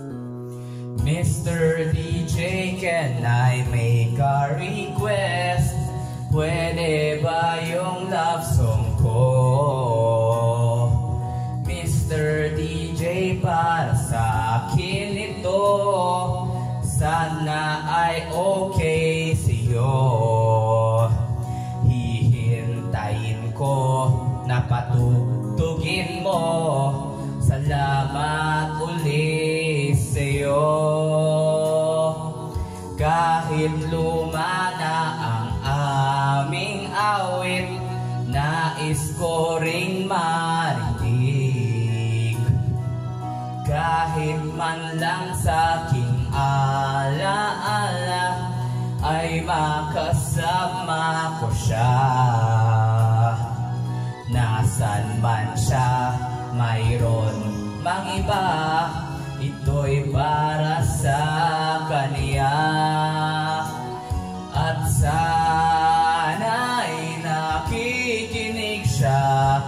Mr. DJ, can I make a request? Pwede ba yung love song ko? Mr. DJ, para sa akin ito, sana ay okay sa'yo. Hihintayin ko na patutugin mo. Salamat ulit sa'yo. Kahit luma na ang aming awit, nais ko ring marinig. Kahit man lang sa'king alaala, ay makasama ko siya. Nasaan man siya, mayroon mang iba, ito'y para sa kanya. At sana'y nakikinig siya,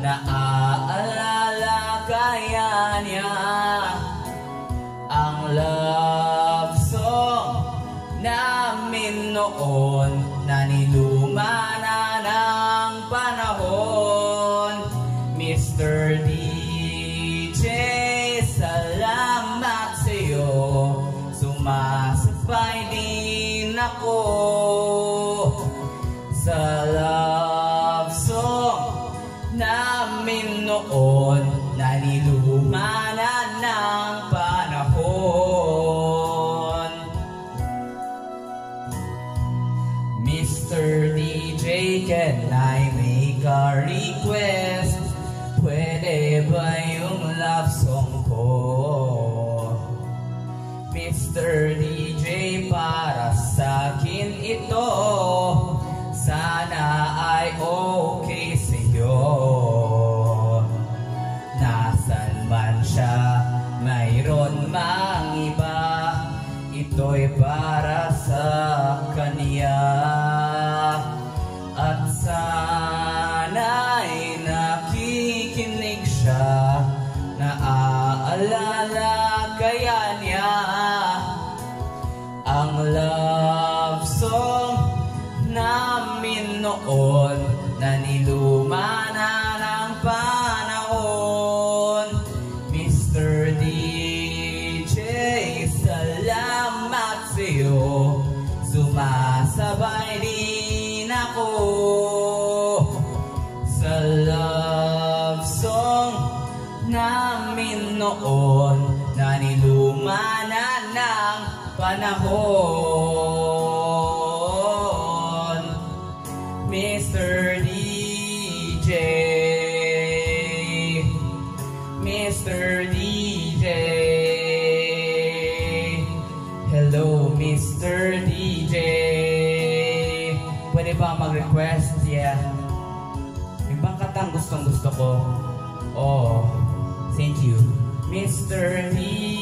naaalala kaya niya ang love song namin noon na niluma na ng panahon. Mr. DJ, salamat sa'yo, sumasabay din ako sa love song namin noon na niluma na ng panahon. Mr. DJ, can I make a request? Pwede ba yung love song ko? Mr. DJ, para sa'kin ito, sana ay okay sa'yo. Nasaan man siya, mayroon mang iba, ito'y para sa kanya. At sana'y nakikinig siya, naaalala kaya niya ang love song namin noon na niluma na ng panahon. Mr. DJ, salamat sa'yo, sumasabay din ako sa love song namin noon na niluma na ng panahon. Mr. DJ, Mr. DJ, hello Mr. DJ, pwede ba mag-request? Yeah, ibang katang gustong gusto ko. Oh, thank you Mr. DJ.